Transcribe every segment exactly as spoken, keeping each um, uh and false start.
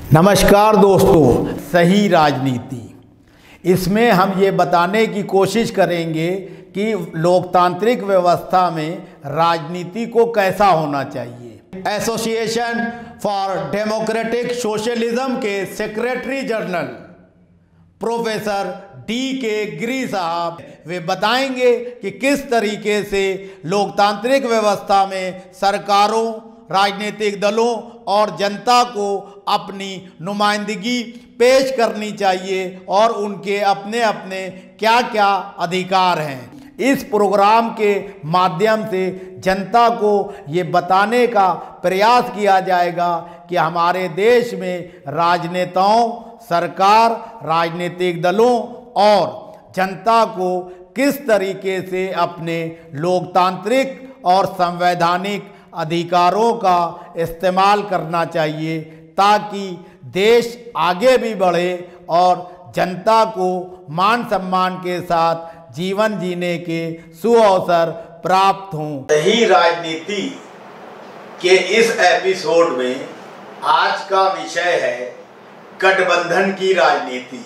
नमस्कार दोस्तों, सही राजनीति, इसमें हम ये बताने की कोशिश करेंगे कि लोकतांत्रिक व्यवस्था में राजनीति को कैसा होना चाहिए। एसोसिएशन फॉर डेमोक्रेटिक सोशलिज्म के secretary general professor D K Giri साहब वे बताएंगे कि किस तरीके से लोकतांत्रिक व्यवस्था में सरकारों, राजनीतिक दलों और जनता को अपनी नुमाइंदगी पेश करनी चाहिए और उनके अपने अपने क्या क्या अधिकार हैं। इस प्रोग्राम के माध्यम से जनता को ये बताने का प्रयास किया जाएगा कि हमारे देश में राजनेताओं, सरकार, राजनीतिक दलों और जनता को किस तरीके से अपने लोकतांत्रिक और संवैधानिक अधिकारों का इस्तेमाल करना चाहिए ताकि देश आगे भी बढ़े और जनता को मान सम्मान के साथ जीवन जीने के सुअवसर प्राप्त हों। सही राजनीति के इस एपिसोड में आज का विषय है गठबंधन की राजनीति।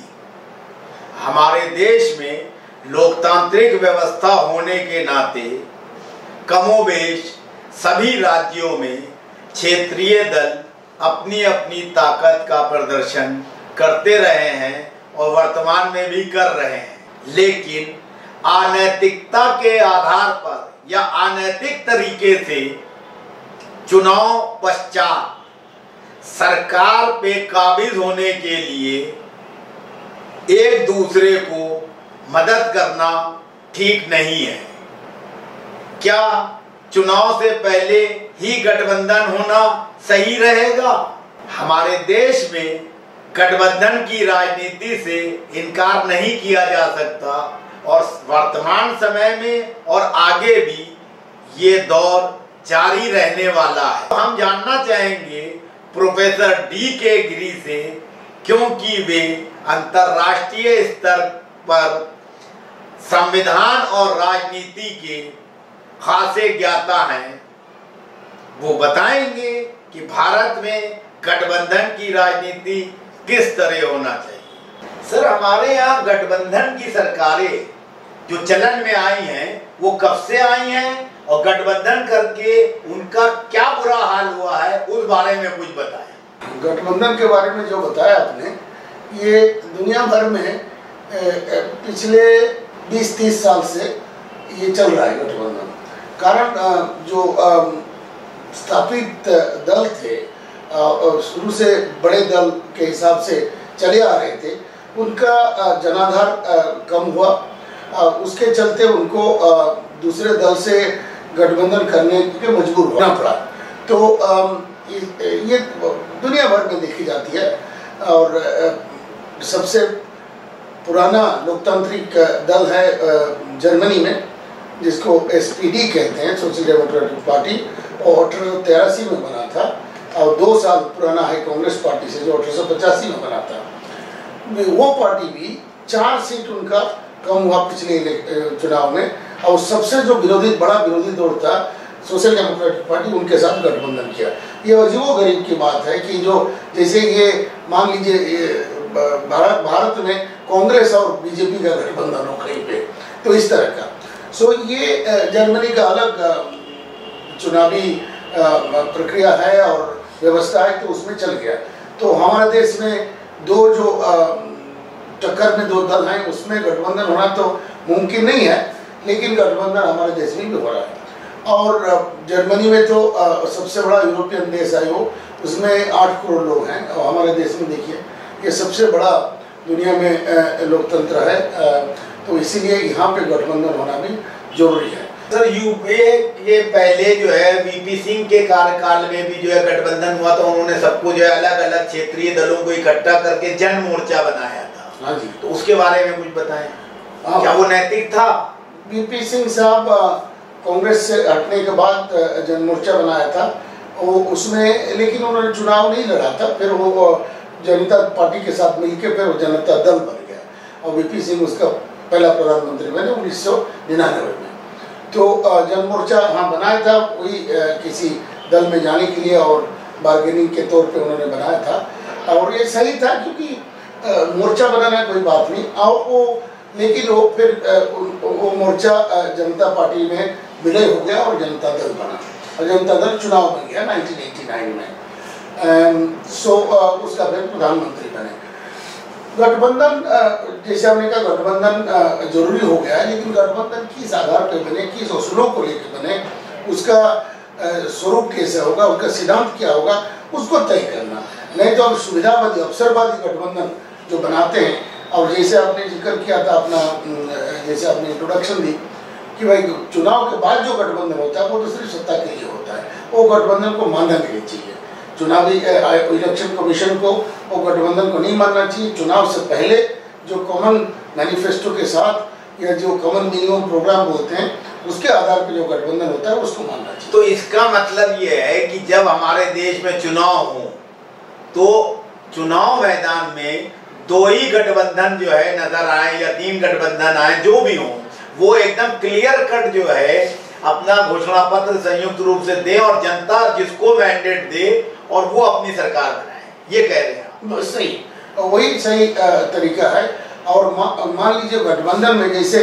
हमारे देश में लोकतांत्रिक व्यवस्था होने के नाते कमोबेश सभी राज्यों में क्षेत्रीय दल अपनी अपनी ताकत का प्रदर्शन करते रहे हैं और वर्तमान में भी कर रहे हैं, लेकिन अनैतिकता के आधार पर या अनैतिक तरीके से चुनाव पश्चात सरकार पे काबिज होने के लिए एक दूसरे को मदद करना ठीक नहीं है। क्या चुनाव से पहले ही गठबंधन होना सही रहेगा? हमारे देश में गठबंधन की राजनीति से इनकार नहीं किया जा सकता और वर्तमान समय में और आगे भी ये दौर जारी रहने वाला है। हम जानना चाहेंगे प्रोफेसर डी के गिरी से, क्योंकि वे अंतर्राष्ट्रीय स्तर पर संविधान और राजनीति के खासे ज्ञाता हैं। वो बताएंगे कि भारत में गठबंधन की राजनीति किस तरह होना चाहिए। सर, हमारे यहाँ गठबंधन की सरकारें जो चलन में आई हैं वो कब से आई हैं और गठबंधन करके उनका क्या बुरा हाल हुआ है, उस बारे में कुछ बताएं। गठबंधन के बारे में जो बताया आपने, ये दुनिया भर में पिछले बीस तीस साल से ये चल रहा है गठबंधन। कारण जो स्थापित दल थे शुरू से बड़े दल के हिसाब से चले आ रहे थे, उनका जनाधार कम हुआ, उसके चलते उनको दूसरे दल से गठबंधन करने के मजबूर होना पड़ा। तो ये दुनिया भर में देखी जाती है और सबसे पुराना लोकतांत्रिक दल है जर्मनी में, जिसको एस पी डी कहते हैं, सोशल डेमोक्रेटिक पार्टी, और अठारह सौ तिरासी में बना था, और दो साल पुराना है कांग्रेस पार्टी से जो अठारह सौ पचासी में बना था। वो पार्टी भी चार सीट उनका कम हुआ पिछले चुनाव में, और सबसे जो विरोधी बड़ा विरोधी दौर था सोशल डेमोक्रेटिक पार्टी, उनके साथ गठबंधन किया। ये अजीबोगरीब की बात है कि जो जैसे ये मान लीजिए भारत भारत में कांग्रेस और बीजेपी का गठबंधन हो कहीं पे, तो इस तरह का। सो ये जर्मनी का अलग चुनावी प्रक्रिया है और व्यवस्था है, तो उसमें चल गया। तो हमारे देश में दो जो टक्कर में दो दल हैं, उसमें गठबंधन होना तो मुमकिन नहीं है, लेकिन गठबंधन हमारे देश में भी हो रहा है। और जर्मनी में तो सबसे बड़ा यूरोपियन देश है वो, उसमें आठ करोड़ लोग हैं, और हमारे देश में देखिए ये सबसे बड़ा दुनिया में लोकतंत्र है, तो इसीलिए यहाँ पे गठबंधन होना भी जरूरी है। सर, यूपी ये पहले जो है वीपी सिंह के कार्यकाल में भी जो है गठबंधन हुआ, तो उन्होंने सबको जो है अलग अलग क्षेत्रीय दलों को इकट्ठा करके जन मोर्चा बनाया था। हाँ जी, तो उसके बारे में कुछ बताएं। हाँ, क्या वो नैतिक था? वीपी सिंह साहब कांग्रेस से हटने के बाद जन मोर्चा बनाया था वो, उसमें लेकिन उन्होंने चुनाव नहीं लड़ा था। फिर वो जनता पार्टी के साथ मिलकर फिर वो जनता दल बन गया, और वीपी सिंह उसका पहला प्रधानमंत्री बने उन्नीस सौ निन्यानवे में। तो जन मोर्चा हाँ बनाया था, वही किसी दल में जाने के लिए और बार्गेनिंग के तौर पे उन्होंने बनाया था। और ये सही था क्योंकि मोर्चा बनाना कोई बात नहीं, और वो लेकिन वो फिर वो मोर्चा जनता पार्टी में विलय हो गया और जनता दल बना, और जनता दल चुनाव बन गया नाइनटीन एटी नाइन में। सो उसका फिर प्रधानमंत्री बने। गठबंधन जैसे हमने कहा गठबंधन जरूरी हो गया है, लेकिन गठबंधन किस आधार पर बने, किस उसूलों को लेकर बने, उसका स्वरूप कैसे होगा, उसका सिद्धांत क्या होगा, उसको तय करना। नहीं तो हम सुविधावादी अवसरवादी गठबंधन जो बनाते हैं, और जैसे आपने जिक्र किया था अपना, जैसे आपने इंट्रोडक्शन दी कि भाई चुनाव के बाद जो गठबंधन होता है वो तो सिर्फ सत्ता के लिए होता है, वो गठबंधन को मानना नहीं चाहिए। चुनावी इलेक्शन कमीशन को वो गठबंधन को नहीं मानना चाहिए। चुनाव से पहले जो कॉमन मैनिफेस्टो के साथ या जो कॉमन मिनिमम प्रोग्राम बोलते हैं उसके आधार पर जो गठबंधन होता है उसको मानना चाहिए। तो इसका मतलब ये है कि जब हमारे देश में चुनाव हो तो चुनाव मैदान में दो ही गठबंधन जो है नजर आए या तीन गठबंधन आए, जो भी हो, वो एकदम क्लियर कट जो है अपना घोषणा पत्र संयुक्त रूप से दे और जनता जिसको मैंडेट दे और वो अपनी सरकार बनाए, ये कह रहे हैं। सही, वही सही तरीका है। और मान लीजिए गठबंधन में जैसे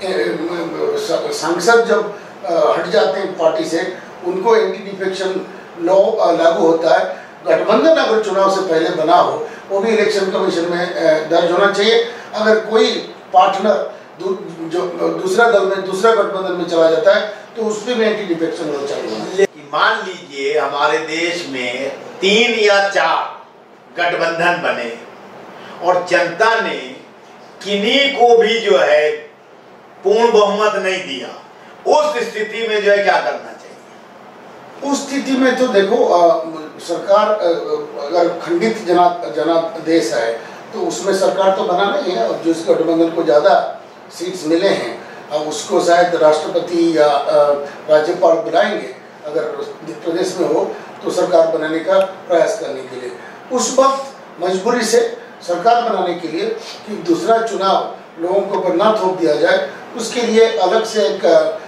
सांसद जब हट जाते हैं पार्टी से, उनको एंटी डिफेक्शन लॉ लागू होता है। गठबंधन अगर चुनाव से पहले बना हो वो भी इलेक्शन कमीशन में दर्ज होना चाहिए। अगर कोई पार्टनर दू, जो दूसरा दल में दूसरा गठबंधन में चला जाता है तो उस पर भी एंटी डिफेक्शन लॉ चालू होना। मान लीजिए हमारे देश में तीन या चार गठबंधन बने और जनता ने किन्हीं को भी जो है पूर्ण बहुमत नहीं दिया, उस स्थिति में जो है क्या करना चाहिए? उस स्थिति में तो देखो आ, सरकार अगर खंडित जना जनादेश है तो उसमें सरकार तो बनाना ही है, और जिस गठबंधन को ज़्यादा सीट्स मिले हैं अब उसको शायद राष्ट्रपति या राज्यपाल बुलाएंगे अगर प्रदेश में हो तो सरकार बनाने का प्रयास करने के लिए। उस वक्त मजबूरी से सरकार बनाने के लिए कि दूसरा चुनाव लोगों को ऊपर ना थोप दिया जाए, उसके लिए अलग से एक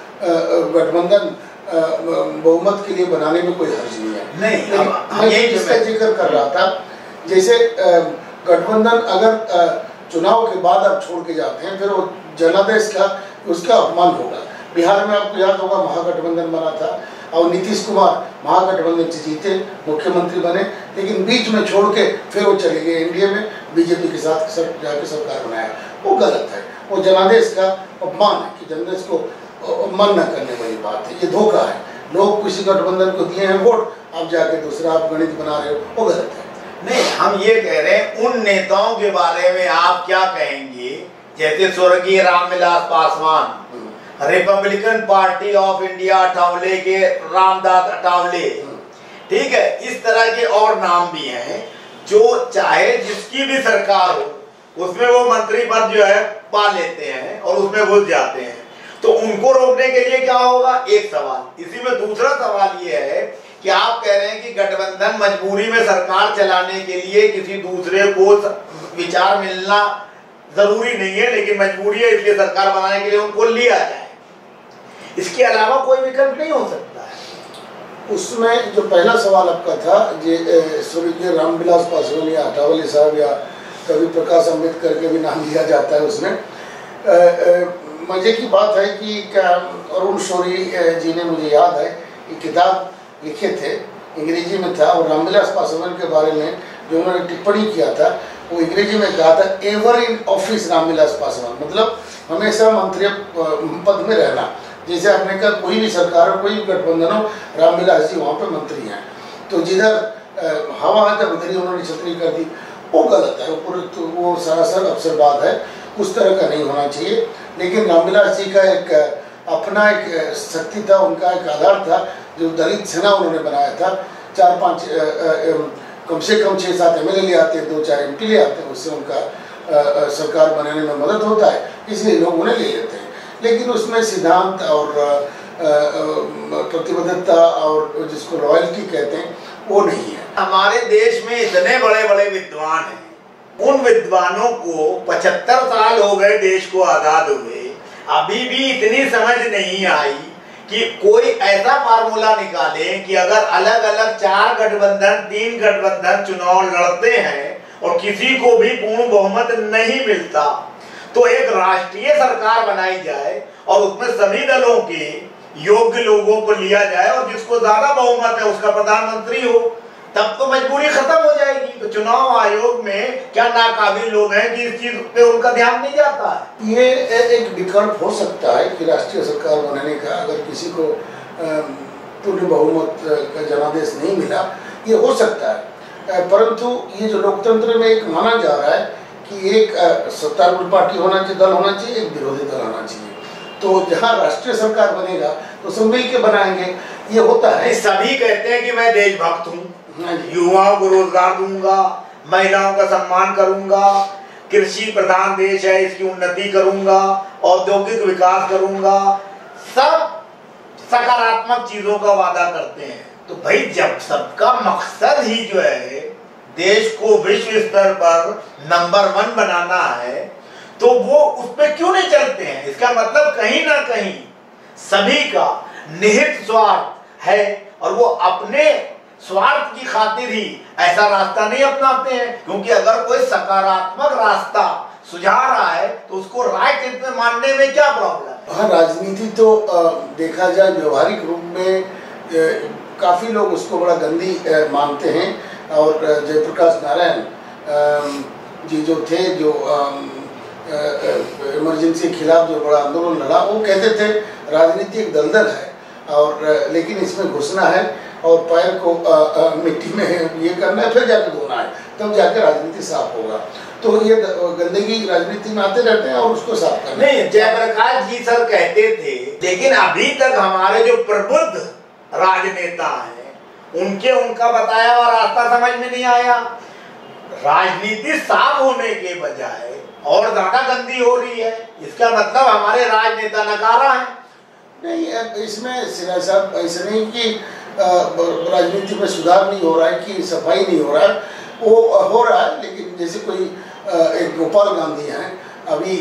गठबंधन बहुमत के लिए बनाने में कोई हर्ज नहीं है। नहीं, मैं जिसका जिक्र कर रहा था, जैसे गठबंधन अगर चुनाव के बाद आप छोड़ के जाते हैं फिर वो जनादेश का उसका अपमान होगा। बिहार में आपको याद होगा महागठबंधन बना था और नीतीश कुमार महागठबंधन से जीते, मुख्यमंत्री बने, लेकिन बीच में छोड़ के फिर वो चले गए एनडीए में, बीजेपी के साथ सर, जाके सरकार बनाया। वो गलत है, वो जनादेश का अपमान है कि जनादेश को अपमान न करने वाली बात है, ये धोखा है। लोग किसी गठबंधन को दिए हैं वोट, आप जाके दूसरा आप गणित बना रहे हो, वो गलत है। नहीं, हम ये कह रहे हैं उन नेताओं के बारे में आप क्या कहेंगे जैसे स्वर्गीय Ramvilas Paswan, republican party of India Athawale के रामदास अठावले, ठीक है, इस तरह के और नाम भी हैं जो चाहे जिसकी भी सरकार हो उसमें वो मंत्री पद जो है पा लेते हैं और उसमें घुस जाते हैं, तो उनको रोकने के लिए क्या होगा? एक सवाल। इसी में दूसरा सवाल ये है कि आप कह रहे हैं कि गठबंधन मजबूरी में सरकार चलाने के लिए किसी दूसरे को विचार मिलना जरूरी नहीं है, लेकिन मजबूरी है इसलिए सरकार बनाने के लिए उनको लिया जाए, इसके अलावा कोई विकल्प नहीं हो सकता है। उसमें जो पहला सवाल आपका था, जे स्वर्गीय रामविलास पासवान या अठावले साहब या कभी प्रकाश अम्बेडकर के भी नाम लिया जाता है उसमें, मजे की बात है कि क्या अरुण शौरी जी ने, मुझे याद है, ये किताब लिखे थे, अंग्रेजी में था, और रामविलास पासवान के बारे में जो उन्होंने टिप्पणी किया था वो अंग्रेजी में कहा था ever in office Ramvilas Paswan, मतलब हमेशा मंत्री पद में रहना। जैसे आपने कहा कोई भी सरकार हो, कोई भी गठबंधन हो, रामविलास जी वहाँ पे मंत्री हैं, तो जिधर हवा है तब उधर ही उन्होंने छतरी कर दी, वो गलत है, वो तो वो सरासर अवसरवाद है, उस तरह का नहीं होना चाहिए। लेकिन रामविलास जी का एक अपना एक शक्ति था, उनका एक आधार था, जो दलित सेना उन्होंने बनाया था, चार पाँच कम से कम छः सात एम एल ए ले आते हैं, दो चार एम पी ले आते हैं, उससे उनका आ, आ, सरकार बनाने में मदद होता है, इसलिए लोग उन्हें ले लेते हैं। लेकिन उसमें सिद्धांत और प्रतिबद्धता और जिसको रॉयल्टी कहते हैं वो नहीं है। हमारे देश में इतने बड़े बड़े विद्वान हैं, उन विद्वानों को पचहत्तर साल हो गए देश को आजाद हुए, अभी भी इतनी समझ नहीं आई कि कोई ऐसा फार्मूला निकाले कि अगर अलग अलग चार गठबंधन, तीन गठबंधन चुनाव लड़ते हैं और किसी को भी पूर्ण बहुमत नहीं मिलता, तो एक राष्ट्रीय सरकार बनाई जाए और उसमें सभी दलों के योग्य लोगों को लिया जाए और जिसको ज्यादा बहुमत है उसका प्रधानमंत्री हो, तब तो मजबूरी खत्म हो जाएगी। तो चुनाव आयोग में क्या नाकाबिल लोग हैं कि इस चीज पे उनका ध्यान नहीं जाता है। ये एक विकल्प हो सकता है कि राष्ट्रीय सरकार बनाने का, अगर किसी को पूर्ण बहुमत का जनादेश नहीं मिला, ये हो सकता है। परंतु ये जो लोकतंत्र में एक माना जा रहा है कि एक सत्तारूढ़ पार्टी होना चाहिए, दल होना चाहिए, एक विरोधी दल होना चाहिए। तो जहाँ राष्ट्रीय सरकार बनेगा तो सब मिल के बनाएंगे, ये होता है। सभी कहते हैं कि मैं देशभक्त हूँ, युवाओं को रोजगार दूंगा, महिलाओं का सम्मान करूंगा, कृषि प्रधान देश है इसकी उन्नति करूंगा, औद्योगिक विकास करूंगा, सब सकारात्मक चीजों का वादा करते हैं। तो भाई जब सबका मकसद ही जो है देश को विश्व स्तर पर नंबर वन बनाना है, तो वो उस पर क्यों नहीं चलते हैं? इसका मतलब कहीं ना कहीं सभी का निहित स्वार्थ है और वो अपने स्वार्थ की खातिर ही ऐसा रास्ता नहीं अपनाते हैं। क्योंकि अगर कोई सकारात्मक रास्ता सुझा रहा है तो उसको राइट में मानने में क्या प्रॉब्लम है? हाँ, राजनीति तो देखा जाए व्यवहारिक रूप में काफी लोग उसको बड़ा गंदी मानते हैं। और जयप्रकाश नारायण जी जो थे, जो इमरजेंसी के खिलाफ जो बड़ा आंदोलन लड़ा, वो कहते थे राजनीति एक दलदल है और लेकिन इसमें घुसना है और पैर को आ, आ, मिट्टी में ये करना है, फिर जाके धोना है, तब जाके राजनीति साफ होगा। तो ये गंदगी राजनीति में आते रहते हैं और उसको साफ करना। नहीं, जयप्रकाश जी सर कहते थे, लेकिन अभी तक हमारे जो प्रबुद्ध राजनेता हैं उनके उनका बताया हुआ रास्ता समझ में नहीं आया। राजनीति साफ होने के बजाय और ज्यादा गंदी हो रही है। इसका मतलब हमारे राजनेता नकारा है। नहीं, इसमें सिरा साहब ऐसे नहीं कि राजनीति में सुधार नहीं हो रहा है कि सफाई नहीं हो रहा है, वो हो रहा है। लेकिन जैसे कोई एक गोपाल गांधी हैं, अभी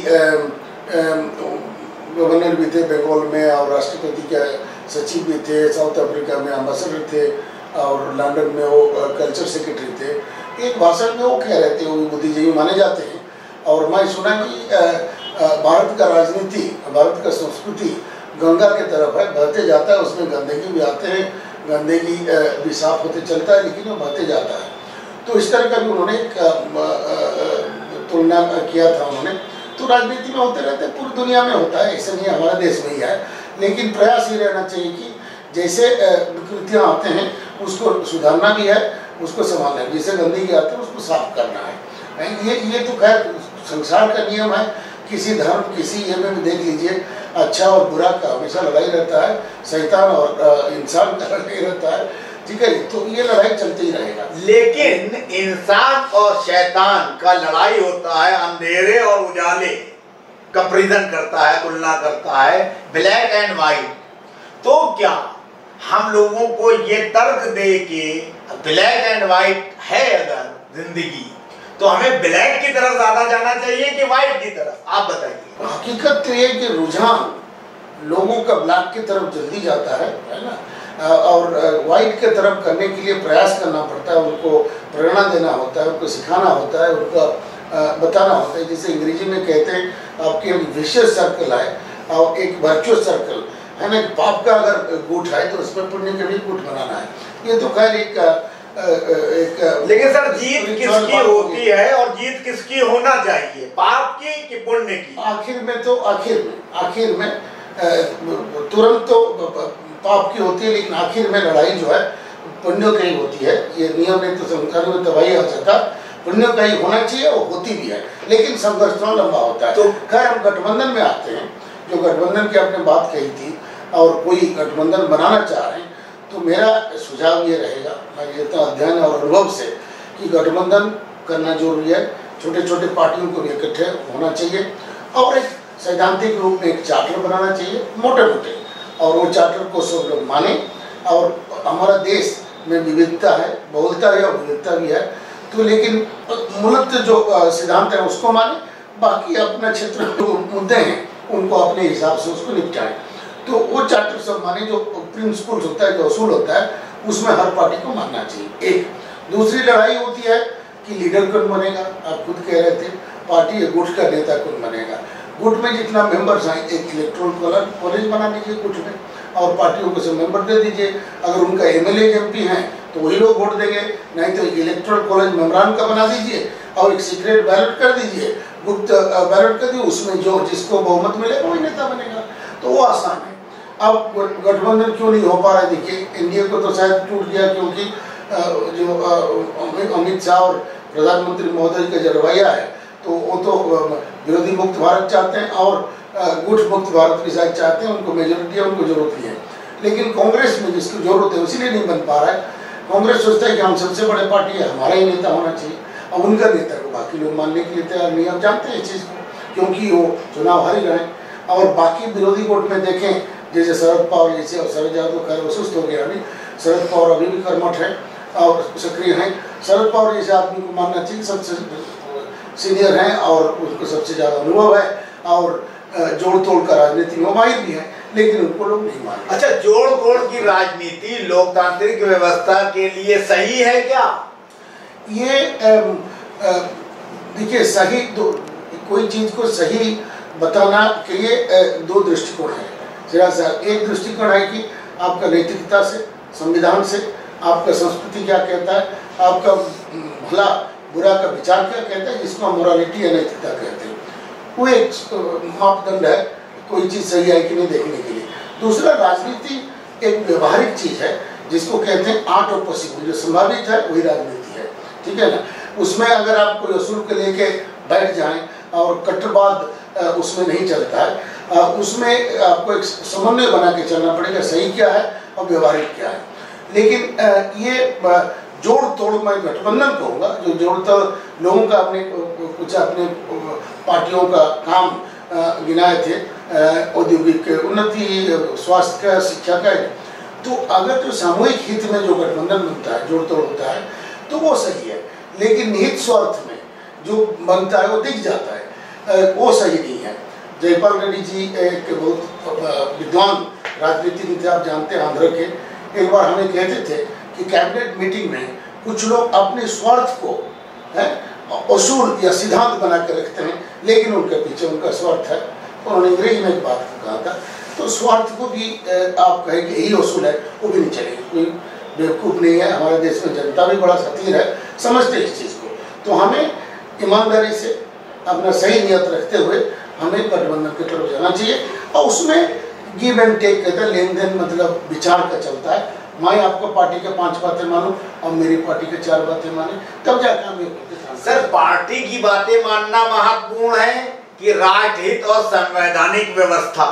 गवर्नर भी थे बंगाल में और राष्ट्रपति के सचिव भी थे, साउथ अफ्रीका में एम्बेसडर थे और लंदन में वो कल्चर सेक्रेटरी थे। एक भाषण में वो कह रहे थे, वो बुद्धिजीवी माने जाते हैं। और मैं सुना कि भारत का राजनीति, भारत का संस्कृति गंगा के तरफ है, बहते जाता है, उसमें गंदगी भी आते हैं, गंदगी भी साफ होते चलता है, लेकिन वो बहते जाता है। तो इस तरह का भी उन्होंने तुलना किया था उन्होंने। तो राजनीति में होते रहते, पूरी दुनिया में होता है, ऐसे नहीं हमारे देश में ही है। लेकिन प्रयास ये रहना चाहिए कि जैसे विकृतियाँ आते हैं उसको सुधारना भी है, उसको संभालना है, जैसे गंदगी आती है उसको साफ करना है। ये ये तो खैर संसार का नियम है। किसी धर्म, किसी ये में भी देख लीजिए, अच्छा और बुरा का हमेशा लड़ाई रहता है, शैतान और इंसान का लड़ाई रहता है, ठीक है। तो ये लड़ाई चलती ही रहेगा। लेकिन इंसान और शैतान का लड़ाई होता है अंधेरे और उजाले, कंपैरिजन करता है, तुलना करता है, ब्लैक एंड व्हाइट। तो क्या हम लोगों को ये तर्क दे कि ब्लैक एंड व्हाइट है अगर जिंदगी, तो हमें ब्लैक की तरफ ज्यादा जाना चाहिए कि व्हाइट की तरफ? आप बताइए। हकीकत तो ये कि रुझान लोगों का ब्लैक की तरफ जल्दी जाता है, है ना, और व्हाइट के तरफ करने के लिए प्रयास करना पड़ता है, उनको प्रेरणा देना होता है, उनको सिखाना होता है, उनको बताना होता है। जैसे अंग्रेजी में कहते हैं, आपके विशियस सर्कल है और एक वर्चुअस सर्कल है ना। पाप का अगर गुट है तो उसमें पुण्य का भी गुट बनाना है। ये तो खैर एक एक लेकिन सर जीत किसकी होती है और जीत किसकी होना चाहिए, पाप की कि पुण्य की? आखिर में तो आखिर में आखिर में तुरंत तो पाप की होती है, लेकिन आखिर में लड़ाई जो है पुण्य की होती है। ये नियम है तो संसार में तबाही आ जाता, पुण्य का ही होना चाहिए, वो होती भी है, लेकिन संघर्ष थोड़ा लंबा होता है। तो खैर हम गठबंधन में आते हैं। जो गठबंधन की आपने बात कही थी और कोई गठबंधन बनाना चाह रहे हैं, तो मेरा सुझाव ये रहेगा, मैं कहता हूँ अध्ययन और अनुभव से, कि गठबंधन करना जरूरी है। छोटे छोटे पार्टियों को भी इकट्ठे होना चाहिए और एक सैद्धांतिक रूप में एक चार्टर बनाना चाहिए, मोटे मोटे, और वो चार्टर को सब लोग माने। और हमारा देश में विविधता है, बहुलता है और विविधता भी है, तो लेकिन मूलतः जो सिद्धांत है उसको माने, बाकी अपना क्षेत्र जो मुद्दे हैं उनको अपने हिसाब से उसको निपटाएं। तो वो चार्टर सब माने जो प्रिंसिपल्स होता है, जो असूल होता है, उसमें हर पार्टी को मानना चाहिए। एक दूसरी लड़ाई होती है कि लीडर कौन बनेगा। आप खुद कह रहे थे पार्टी गुट का नेता कौन बनेगा। गुट में जितना मेंबर्स हैं, एक इलेक्टोरल कॉलेज बना दीजिए गुट में और पार्टियों को सब मेंबर दे दीजिए। अगर उनका एमएलए एमपी हैं तो वही लोग वोट देंगे, नहीं तो इलेक्टोरल कॉलेज मेम्बरान का बना दीजिए और एक सीक्रेट बैलेट कर दीजिए, गुप्त बैलेट कर दीजिए, उसमें जो जिसको बहुमत मिलेगा वही नेता बनेगा। तो वो आसान है। अब गठबंधन क्यों नहीं हो पा रहा है? देखिए एनडीए को तो शायद टूट गया क्योंकि जो अमित शाह और प्रधानमंत्री महोदय का जो रवैया है तो वो तो विरोधी मुक्त भारत चाहते हैं और गुट मुक्त भारत की शायद चाहते हैं, उनको मेजोरिटी है, उनको जरूरत नहीं है। लेकिन कांग्रेस में जिसकी जरूरत है इसीलिए नहीं बन पा रहा है। कांग्रेस सोचता है कि हम सबसे बड़े पार्टी है, हमारा ही नेता होना चाहिए। अब उनका नेता को बाकी लोग मानने के लिए तैयार नहीं। आप जानते हैं इस चीज़ को क्योंकि वो चुनाव हार ही रहे। और बाकी विरोधी गुट में देखें जैसे शरद पवार जैसे, और शरद यादव खैर सुस्त हो गया अभी, शरद पवार अभी भी कर्मठ है और सक्रिय हैं। शरद पवार जैसे आदमी को मानना चाहिए, सबसे सीनियर हैं और उनको सबसे ज़्यादा अनुभव है और जोड़ तोड़ का राजनीति में माहिर भी है, लेकिन उनको लोग नहीं मानते। अच्छा, जोड़ तोड़ की राजनीति लोकतांत्रिक व्यवस्था के लिए सही है क्या? ये देखिए सही दो, कोई चीज़ को सही बताना के लिए दो दृष्टिकोण है। एक दृष्टिकोण है कि आपका नैतिकता से, संविधान से, आपका संस्कृति क्या कहता है, आपका भला बुरा का विचार क्या कहता है, जिसको हम मोरालिटी या नैतिकता कहते हैं। वो एक मापदंड है कोई चीज़ सही है कि नहीं देखने के लिए। दूसरा, राजनीति एक व्यवहारिक चीज़ है जिसको कहते हैं आर्ट ऑफ पॉसिबल, जो संभावित है वही राजनीति है, ठीक है ना। उसमें अगर आप कोई असूल को लेके बैठ जाएं और कट्टरवाद उसमें नहीं चलता है, उसमें आपको एक समन्वय बना के चलना पड़ेगा, सही क्या है और व्यवहारिक क्या है। लेकिन ये जोड़ तोड़ मैं गठबंधन कहूँगा, जो जोड़ तोड़ लोगों का अपने कुछ अपने पार्टियों का काम गिनाए थे, औद्योगिक उन्नति, स्वास्थ्य का, शिक्षा का, तो अगर जो सामूहिक हित में जो गठबंधन बनता है, जोड़ तोड़ होता है, तो वो सही है। लेकिन निहित स्वार्थ में जो बनता है वो दिख जाता है, वो सही नहीं है। जयपाल रेड्डी जी एक बहुत विद्वान राजनीतिज्ञ थे, आप जानते हैं, आंध्र के। एक बार हमें कहते थे कि कैबिनेट मीटिंग में कुछ लोग अपने स्वार्थ को है असूल या सिद्धांत बना के रखते हैं, लेकिन उनके पीछे उनका स्वार्थ है। उन्होंने अंग्रेजी में एक बात कहा था, तो स्वार्थ को भी आप कहें कि यही असूल है, वो भी नहीं चलेगी। कोई बेवकूफ़ नहीं है, हमारे देश में जनता भी बड़ा सतीर है, समझते इस चीज़ को। तो हमें ईमानदारी से अपना सही नियत रखते हुए हमें गठबंधन की तरफ जाना चाहिए और उसमें गिव एंड टेक कहते हैं, लेन देन मतलब विचार का चलता है। मैं आपको पार्टी के पांच बातें मानूं और मेरी पार्टी के चार बातें माने, तब जाकर हम। सर, पार्टी की बातें मानना महत्वपूर्ण है कि राजहित और संवैधानिक व्यवस्था?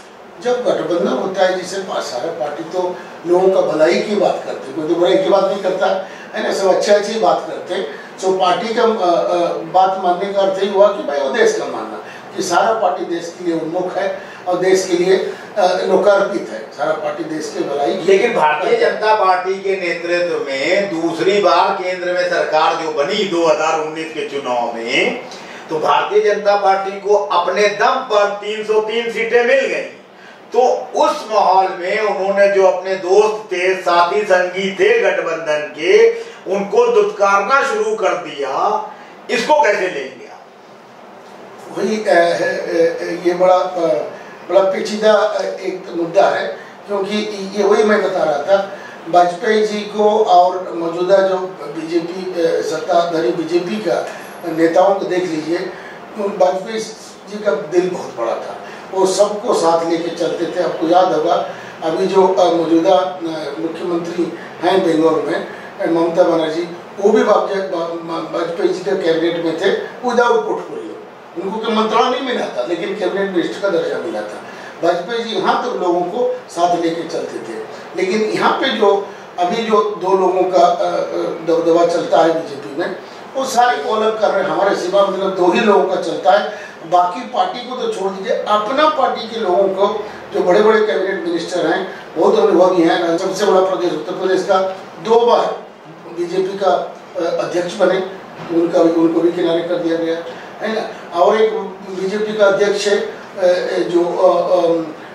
जब गठबंधन होता है जिसे सारा पार्टी तो लोगों का भलाई की बात करते हैं, कोई तो बुराई की बात नहीं करता है ना, सब अच्छा अच्छी बात करते हैं। तो पार्टी का आ, आ, बात मानने का अर्थ ही हुआ कि भाई वो देश का मानना कि सारा पार्टी देश के लिए उन्मुख है और देश के लिए लोकार्पित है, सारा पार्टी देश के भलाई। लेकिन भारतीय जनता पार्टी के नेतृत्व में दूसरी बार केंद्र में सरकार जो बनी दो हज़ार उन्नीस के चुनाव में, तो भारतीय जनता पार्टी को अपने दम पर तीन सौ तीन सीटें मिल गई। तो उस माहौल में उन्होंने जो अपने दोस्त थे, साथी संगी थे गठबंधन के, उनको दुत्कारना शुरू कर दिया। इसको कैसे लेंगे आप? वही ये बड़ा बड़ा पेचीदा एक मुद्दा है, क्योंकि ये वही मैं बता रहा था, वाजपेयी जी को और मौजूदा जो बीजेपी सत्ताधारी बीजेपी का नेताओं को देख लीजिए, वाजपेयी जी का दिल बहुत बड़ा था, वो सबको साथ लेके चलते थे। आपको याद होगा अभी जो मौजूदा मुख्यमंत्री हैं बेंगलोर में, ममता बनर्जी, वो भी वाजपेयी जी के कैबिनेट में थे विदाउट पोर्टफोलियो। उनको कोई मंत्रालय नहीं मिला था, लेकिन कैबिनेट मिनिस्टर का दर्जा मिला था। वाजपेयी जी यहाँ तक लोगों को साथ लेके चलते थे। लेकिन यहाँ पे जो अभी जो दो लोगों का दबदबा चलता है बीजेपी में, वो सारे को अलग कर रहे हैं। हमारे सिवा मतलब दो ही लोगों का चलता है, बाकी पार्टी को तो छोड़ दीजिए, अपना पार्टी के लोगों को जो बड़े बड़े कैबिनेट मिनिस्टर हैं, बहुत अनुभवी हैं। सबसे बड़ा प्रदेश उत्तर प्रदेश का, दो बार बीजेपी का अध्यक्ष बने, उनका उनको भी किनारे कर दिया गया है ना। और एक बीजेपी का अध्यक्ष है जो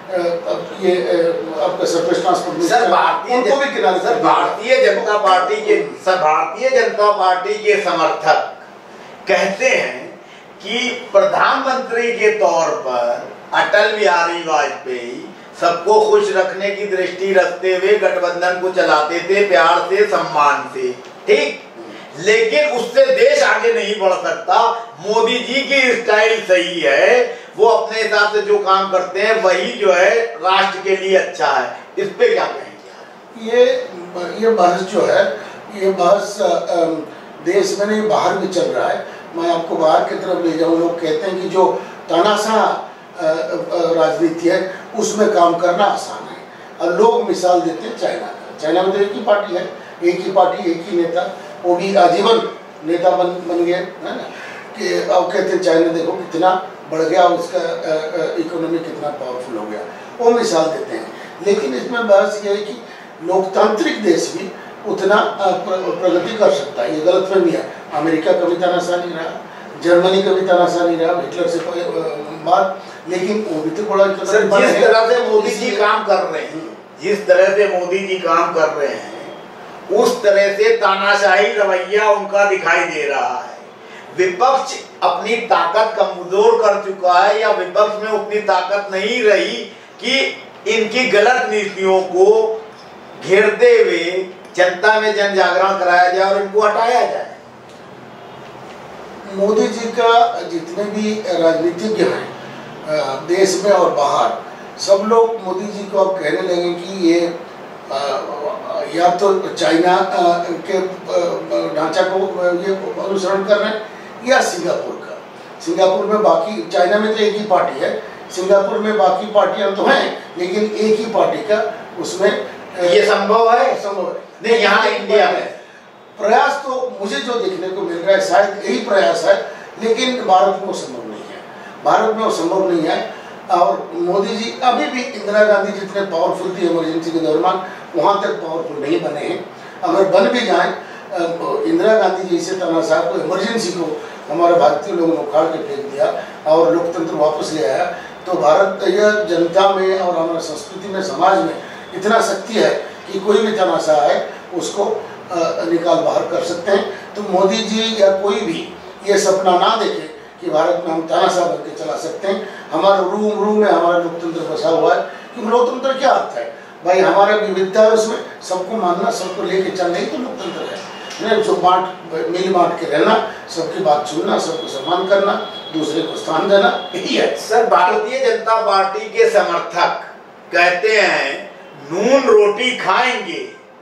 ये आपका सरफेस ट्रांसपोर्ट सर भारतीय उनको भी किनारे सर भारतीय जनता पार्टी के सर भारतीय जनता पार्टी के समर्थक कहते हैं कि प्रधानमंत्री के तौर पर अटल बिहारी वाजपेयी सबको खुश रखने की दृष्टि रखते हुए गठबंधन को चलाते थे, प्यार से, सम्मान से, ठीक, लेकिन उससे देश आगे नहीं बढ़ सकता। मोदी जी की स्टाइल सही है, वो अपने हिसाब से जो काम करते हैं वही जो है राष्ट्र के लिए अच्छा है। इस पे क्या कहेंगे? ये ये बहस जो है, ये बहस देश में नहीं बाहर भी चल रहा है। मैं आपको बाहर की तरफ ले जाऊँ, लोग कहते हैं कि जो तानाशाह राजनीति है उसमें काम करना आसान है, और लोग मिसाल देते हैं चाइना का। चाइना में तो एक ही पार्टी है, एक ही पार्टी, एक ही नेता, वो भी आजीवन नेता बन बन गए, है ना। कि अब कहते हैं चाइना देखो कितना बढ़ गया, उसका इकोनॉमी कितना पावरफुल हो गया, वो मिसाल देते हैं। लेकिन इसमें बहस ये है कि लोकतांत्रिक देश भी उतना प्रगति कर सकता है, ये गलतफहमी है। अमेरिका कभी तानाशाह नहीं रहा, जर्मनी कभी तानाशाह नहीं रहा हिटलर से बाद, लेकिन वो भी तो बड़ा सर जिस तरह से मोदी जी काम कर रहे हैं, जिस तरह से मोदी जी काम कर रहे हैं उस तरह से तानाशाही रवैया उनका दिखाई दे रहा है। विपक्ष अपनी ताकत कमजोर कर चुका है, या विपक्ष में उतनी ताकत नहीं रही कि इनकी गलत नीतियों को घेरते हुए जनता में जन जागरण कराया जाए और इनको हटाया जाए। मोदी जी का जितने भी राजनीतिज्ञ हैं देश में और बाहर, सब लोग मोदी जी को अब कहने लगे कि ये आ, या तो चाइना के ढांचा को ये अनुसरण कर रहे हैं या सिंगापुर का। सिंगापुर में बाकी, चाइना में तो एक ही पार्टी है, सिंगापुर में बाकी पार्टियां तो हैं, लेकिन एक ही पार्टी का उसमें ये संभव है, संभव है नहीं। यहाँ इंडिया में प्रयास तो मुझे जो देखने को मिल रहा है शायद यही प्रयास है, लेकिन भारत में वो संभव नहीं है, भारत में वो संभव नहीं है। और मोदी जी अभी भी इंदिरा गांधी जितने पावरफुल थी इमरजेंसी के दौरान, वहाँ तक पावरफुल नहीं बने हैं। अगर बन भी जाएं, इंदिरा गांधी जैसे तानाशाह को, इमरजेंसी को हमारे भारतीय लोगों ने उखाड़ के फेंक दिया और लोकतंत्र वापस ले आया, तो भारत यह जनता में और हमारे संस्कृति में, समाज में इतना शक्ति है कि कोई भी तानाशाह है उसको निकाल बाहर कर सकते हैं। तो मोदी जी या कोई भी ये सपना ना देखे कि भारत में हम तानाशाह बन के चला सकते हैं। हमारे रूम रूम में हमारा लोकतंत्र बसा हुआ है। क्योंकि लोकतंत्र क्या अर्थ है भाई, हमारा विविधता है, उसमें सबको मानना, सबको लेके चलना ही तो लोकतंत्र है। नहीं जो बांट मिल बांट के रहना, सबकी बात सुनना, सबको सम्मान करना, दूसरे को स्थान देना, यही है। सर भारतीय जनता पार्टी के समर्थक कहते हैं नून रोटी खाएंगे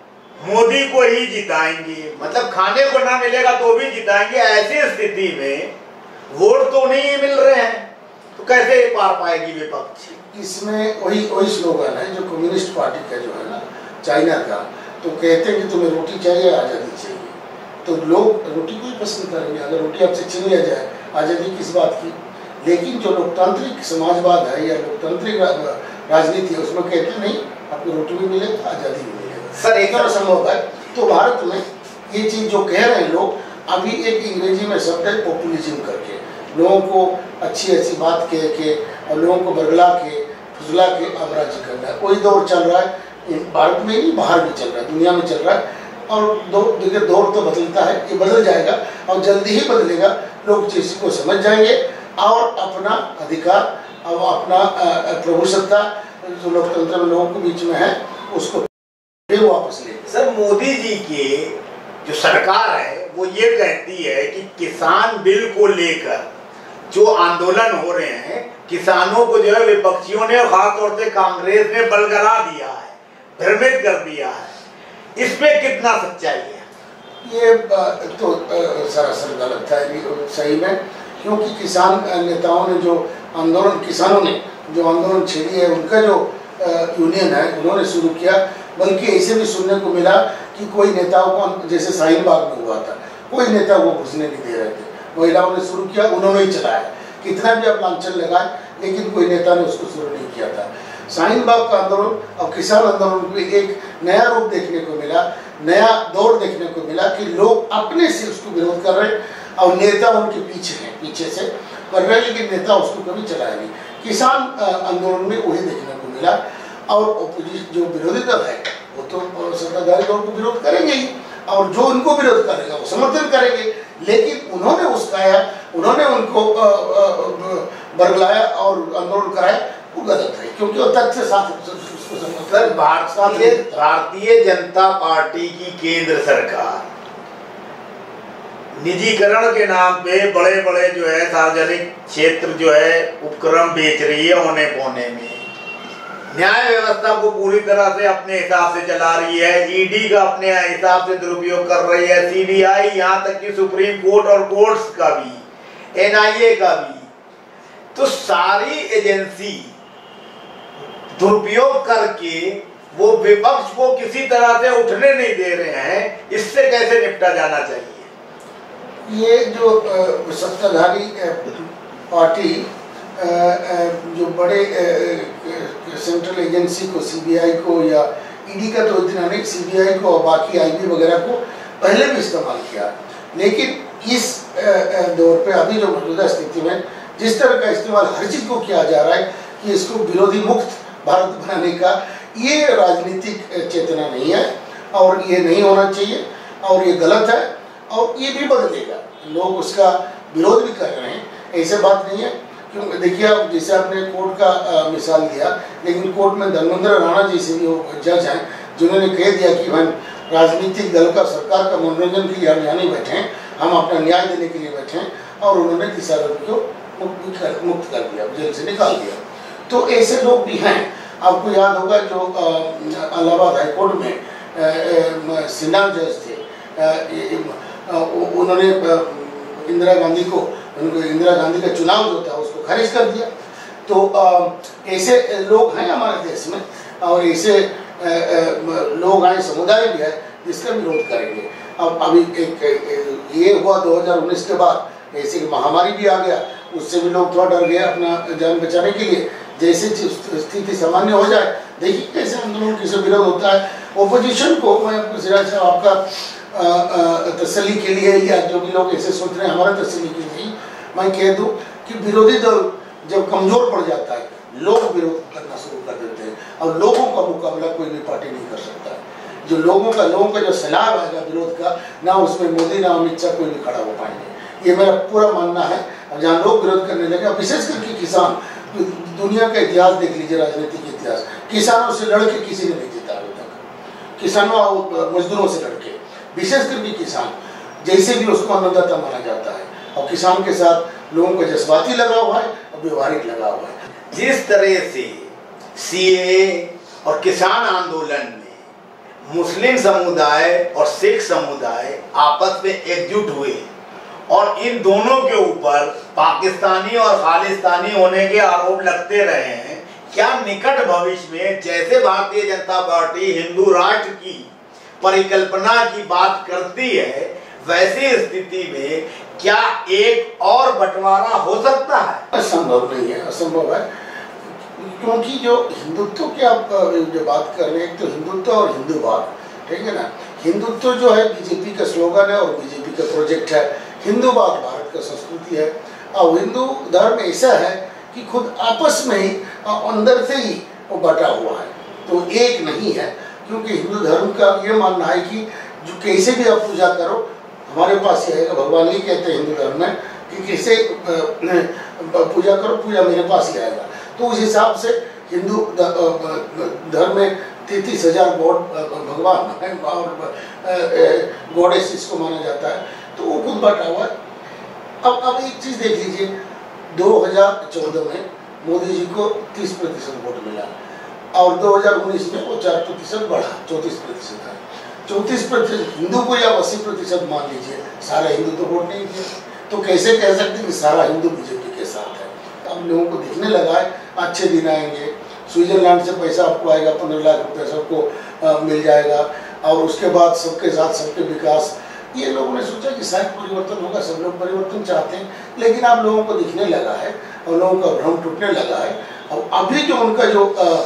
मोदी को ही जिताएंगे, मतलब खाने को ना मिलेगा तो भी जिताएंगे। ऐसी स्थिति में वोट तो नहीं मिल रहे हैं, तो कैसे पार पाएगी विपक्ष? इसमें वही वही स्लोगन है जो कम्युनिस्ट पार्टी का जो है ना चाइना का, तो कहते हैं कि तुम्हें रोटी चाहिए, आज़ादी चाहिए, तो लोग रोटी को ही पसंद करेंगे। अगर रोटी आपसे छीन लिया जाए, आज़ादी किस बात की? लेकिन जो लोकतांत्रिक समाजवाद है या लोकतांत्रिक राजनीति है, उसमें कहते हैं नहीं, आपको रोटी भी मिलेगा, आज़ादी भी मिलेगा। सर एक तरह संभव है। तो भारत में ये चीज़ जो कह रहे हैं लोग, अभी एक अंग्रेजी में शब्द है पॉपुलिज्म करके, लोगों को अच्छी अच्छी बात कह के और लोगों को बरगला के, फुसला के अब राज्य करना है। कोई दौर चल रहा है, भारत में नहीं बाहर भी चल रहा है, दुनिया में चल रहा है। और दो देखिए दौर तो बदलता है, ये बदल जाएगा और जल्दी ही बदलेगा। लोग चीज़ को समझ जाएंगे और अपना अधिकार और अपना प्रभुसत्ता जो लोकतंत्र में लोगों के बीच में है उसको फिर वापस ले। सर मोदी जी की जो सरकार है वो ये कहती है कि किसान बिल को लेकर जो आंदोलन हो रहे हैं, किसानों को जो है विपक्षियों ने और खासतौर से कांग्रेस ने बलगरा दिया है, भ्रमित कर दिया है। इस पे कितना सच्चाई है? ये तो सरासर गलत है सही में, क्योंकि किसान नेताओं ने जो आंदोलन, किसानों ने जो आंदोलन छेड़ी है, उनका जो यूनियन है उन्होंने शुरू किया। बल्कि ऐसे भी सुनने को मिला कि कोई नेताओं को, जैसे शाहीन बाग में हुआ था, कोई नेता वो घुसने नहीं दे रहे थे, महिलाओं ने शुरू किया, उन्होंने ही चलाया। कितना भी आप लांछन लगाए, लेकिन कोई नेता ने उसको शुरू नहीं किया था। शाहीन बाग का आंदोलन और किसान आंदोलन में एक नया रूप देखने को मिला, नया दौर देखने को मिला कि लोग अपने से उसको विरोध कर रहे हैं और नेता उनके पीछे हैं, पीछे से कर रहे हैं, लेकिन नेता उसको कभी चलाया नहीं। किसान आंदोलन में वही देखने को मिला। और ओपोजिशन जो विरोधी दल है वो तो सत्ताधारी दल को विरोध करेंगे ही, और जो उनको विरोध करेगा वो समर्थन करेंगे। लेकिन उन्होंने उस्काया, उन्होंने उनको बरगलाया और आंदोलन कराया, वो गलत है, क्योंकि वो तथ्य साथ सर भारतीय भारतीय जनता पार्टी की केंद्र सरकार निजीकरण के नाम पे बड़े बड़े जो है सार्वजनिक क्षेत्र जो है उपक्रम बेच रही है होने पौने में, न्याय व्यवस्था को पूरी तरह से अपने हिसाब से चला रही है, ईडी का अपने हिसाब से दुरुपयोग कर रही है, सीबीआई, यहाँ तक कि सुप्रीम कोर्ट और कोर्ट्स का भी, एनआईए का भी। तो सारी एजेंसी दुरुपयोग करके वो विपक्ष को किसी तरह से उठने नहीं दे रहे हैं, इससे कैसे निपटा जाना चाहिए? ये जो सत्ताधारी पार्टी जो बड़े सेंट्रल एजेंसी को, सीबीआई को या ईडी का तो इतना नहीं, सीबीआई को और बाकी आईबी वगैरह को पहले भी इस्तेमाल किया, लेकिन इस दौर पे अभी जो मौजूदा स्थिति में जिस तरह का इस्तेमाल हर चीज़ को किया जा रहा है कि इसको विरोधी मुक्त भारत बनाने का, ये राजनीतिक चेतना नहीं है और ये नहीं होना चाहिए और ये गलत है और ये भी बदलेगा। लोग उसका विरोध भी कर रहे हैं, ऐसे बात नहीं है। क्योंकि देखिए आप जैसे आपने कोर्ट का आ, मिसाल दिया, लेकिन कोर्ट में धर्मेंद्र राणा जैसे भी वो जज हैं जिन्होंने कह दिया कि भाई राजनीतिक दल का, सरकार का मनोरंजन के लिए हम यहाँ नहीं बैठे हैं, हम अपना न्याय देने के लिए बैठे हैं, और उन्होंने तीस आरोपी को मुक्त कर मुक्त कर दिया, जेल से निकाल दिया। तो ऐसे लोग भी हैं। आपको याद होगा जो इलाहाबाद हाईकोर्ट में सिन्हा जज थे, उन्होंने इंदिरा गांधी को उनको इंदिरा गांधी का चुनाव जो था उसको खारिज कर दिया। तो ऐसे लोग हैं हमारे देश में और ऐसे लोग आए, समुदाय भी है जिसका विरोध करेंगे। अब अभी एक ये हुआ दो हज़ार उन्नीस के बाद ऐसी महामारी भी आ गया, उससे भी लोग थोड़ा डर गए अपना जान बचाने के लिए। जैसे स्थिति सामान्य हो जाए, देखिए कैसे आंदोलन किसे विरोध होता है। ओपोजिशन को मैं आपको सिराज साहब आपका तसल्ली के लिए या जो भी लोग ऐसे सोच रहे हैं हमारा तसल्ली के लिए मैं कह दूं कि विरोधी दल जब कमजोर पड़ जाता है, लोग विरोध करना शुरू कर देते हैं और लोगों का मुकाबला कोई भी पार्टी नहीं कर सकता है। जो लोगों का लोगों का जो सैलाब आएगा विरोध का, ना उसमें मोदी ना अमित शाह कोई भी खड़ा हो पाएंगे, ये मेरा पूरा मानना है। अब जहाँ लोग विरोध करने लगे, विशेष करके किसान, दुनिया का इतिहास देख लीजिए, राजनीतिक इतिहास, किसानों से लड़के किसी ने नहीं जीता अभी तक, किसानों और मजदूरों से लड़के, विशेष करके किसान जैसे भी उसको अन्नदाता माना जाता है, और किसान के साथ लोगों का जज्बाती लगा हुआ है और व्यवहारिक लगा हुआ है। जिस तरह से सीएए और किसान आंदोलन में मुस्लिम समुदाय और सिख समुदाय आपस में एकजुट हुए और इन दोनों के ऊपर पाकिस्तानी और खालिस्तानी होने के आरोप लगते रहे हैं, क्या निकट भविष्य में जैसे भारतीय जनता पार्टी हिंदू राष्ट्र की परिकल्पना की बात करती है, वैसी स्थिति में क्या एक और बंटवारा हो सकता है? असंभव नहीं है, असंभव है, क्योंकि जो हिंदुत्व की आप जो बात कर रहे हैं, तो हिंदुत्व और हिंदूवाद, ठीक है ना। हिंदुत्व जो है बीजेपी का स्लोगन है और बीजेपी का प्रोजेक्ट है, हिंदूवाद भारत का संस्कृति है। और हिंदू धर्म ऐसा है कि खुद आपस में ही अंदर से ही वो बटा हुआ है, तो एक नहीं है। क्योंकि हिंदू धर्म का ये मानना है कि जो कैसे भी आप पूजा करो हमारे पास ही आएगा। भगवान ही कहते हैं हिंदू धर्म में कि कैसे पूजा करो, पूजा मेरे पास ही आएगा। तो उस हिसाब से हिंदू धर्म में तैतीस हजार गॉड भगवान और गॉडेस इसको माना जाता है, तो वो खुद बांटा हुआ है। अब अब एक चीज़ देख लीजिए, दो हज़ार चौदह में मोदी जी को तीस प्रतिशत वोट मिला और दो हज़ार उन्नीस में वो चार प्रतिशत बढ़ा, चौंतीस प्रतिशत है। चौंतीस प्रतिशत हिंदू को या अस्सी प्रतिशत मान लीजिए, सारा हिंदू तो वोट नहीं दिया, तो कैसे कह सकते कि सारा हिंदू बीजेपी के साथ है। अब लोगों को दिखने लगा है अच्छे दिन आएंगे, स्विट्जरलैंड से पैसा आपको आएगा, पंद्रह लाख रुपये सबको आ, मिल जाएगा, और उसके बाद सबके साथ सबके विकास। ये लोगों ने सोचा कि शायद परिवर्तन होगा, सब लोग परिवर्तन चाहते हैं, लेकिन अब लोगों को दिखने लगा है और लोगों का भ्रम टूटने लगा है। और अभी जो उनका जो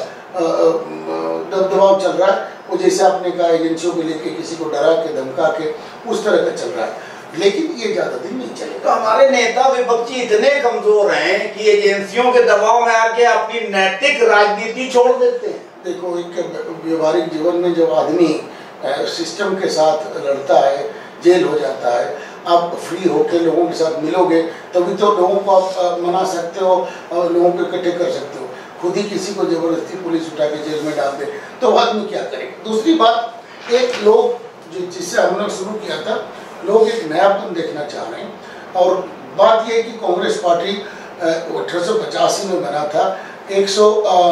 दबदबाव चल रहा है, वो जैसे आपने कहा एजेंसियों को लेके किसी को डरा के धमका के उस तरह का चल रहा है। लेकिन ये ज्यादा दिन नहीं चलेगा। तो हमारे नेता विपक्षी इतने कमजोर हैं कि एजेंसियों के दबाव में आके अपनी नैतिक राजनीति छोड़ देते हैं। देखो, एक व्यवहारिक जीवन में जब आदमी सिस्टम के साथ लड़ता है, जेल हो जाता है, आप फ्री होकर लोगों के साथ मिलोगे तभी तो लोगों को आप मना सकते हो और लोगों को इकट्ठे कर सकते हो। खुद ही किसी को जबरदस्ती पुलिस उठा के जेल में डाल दे तो आदमी क्या करेगा। दूसरी बात, एक लोग जो जिससे हमने शुरू किया था, लोग एक नयापन देखना चाह रहे हैं। और बात यह है कि कांग्रेस पार्टी अठारह सौ पचासी में बना था, एक सौ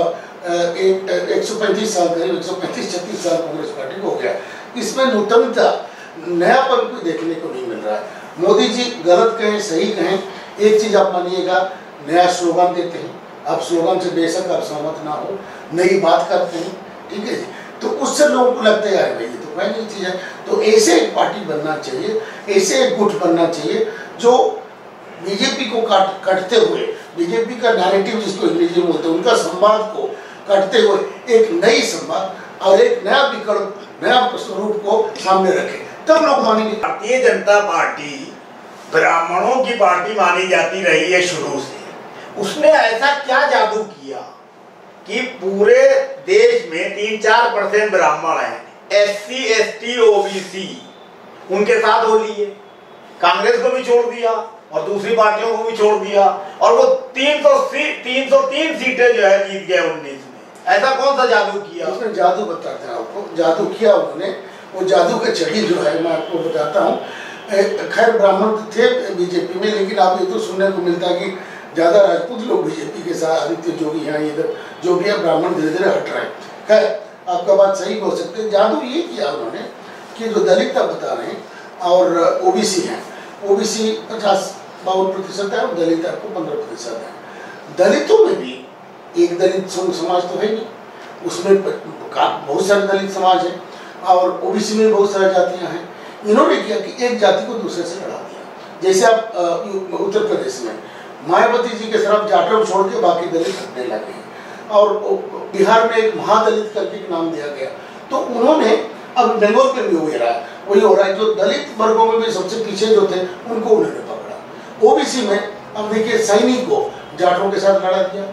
एक सौ पैंतीस साल करीब एक सौ पैंतीस छत्तीस साल कांग्रेस पार्टी को हो गया। इसमें नूतनता, नयापन को देखने को नहीं मिल रहा है। मोदी जी गलत कहें सही कहें, एक चीज आप मानिएगा, नया स्लोगन देते हैं। आप स्लोगन से बेशक आप सहमत ना हो, नई बात करते हैं, ठीक है जी, तो उससे लोगों को लगता है यार भाई तो कोई नई चीज है। तो ऐसे एक पार्टी बनना चाहिए, ऐसे एक गुट बनना चाहिए जो बीजेपी को काट काटते हुए, बीजेपी का नैरेटिव जिसको अंग्रेजी में बोलते हैं, उनका संवाद को काटते हुए एक नई संवाद और एक नया विकल्प, नया स्वरूप को सामने रखे, तब लोग मानेंगे। भारतीय जनता पार्टी ब्राह्मणों की पार्टी मानी जाती रही है शुरू से। उसने ऐसा क्या जादू किया कि पूरे देश में तीन चार परसेंट ब्राह्मण हैं, S C S T O B C उनके साथ हो लिए, कांग्रेस को भी छोड़ दिया और दूसरी पार्टियों को भी छोड़ दिया, और वो तीन सौ तीन सौ तीन सीटें जो है जीत गए उन्नीस में। ऐसा कौन सा जादू किया? उसने जादू बताते हैं आपको, जादू किया उन्होंने। वो जादू के छड़ी जो है मैं आपको बताता हूँ। खैर ब्राह्मण थे बीजेपी में, लेकिन आप ये तो सुनने को मिलता है कि ज्यादा राजपूत लोग बीजेपी के साथ, आदित्य जोगी हैं, इधर जो भी है ब्राह्मण धीरे धीरे हट रहे हैं। खैर आपका बात सही हो सकते हैं। जादू ये किया उन्होंने कि जो दलित आप बता रहे हैं और ओबीसी हैं, ओबीसी पचास बावन प्रतिशत है और दलित आपको पंद्रह प्रतिशत है। दलितों में भी एक दलित समाज तो है नहीं, उसमें बहुत सारे दलित समाज है और ओबीसी में बहुत सारी जातियां हैं। इन्होंने किया कि एक जाति को दूसरे से लड़ा दिया। जैसे आप उत्तर प्रदेश में मायावती जी के तरफ जाटव छोड़ के बाकी दलित हटने लगे हैं, और बिहार में एक महादलित करके एक नाम दिया गया। तो उन्होंने, अब बंगाल में भी वही रहा है, वही हो रहा है। जो दलित वर्गों में भी सबसे पीछे जो थे उनको उन्होंने पकड़ा। ओबीसी में अब देखिए सैनिक को जाटों के साथ लड़ा दिया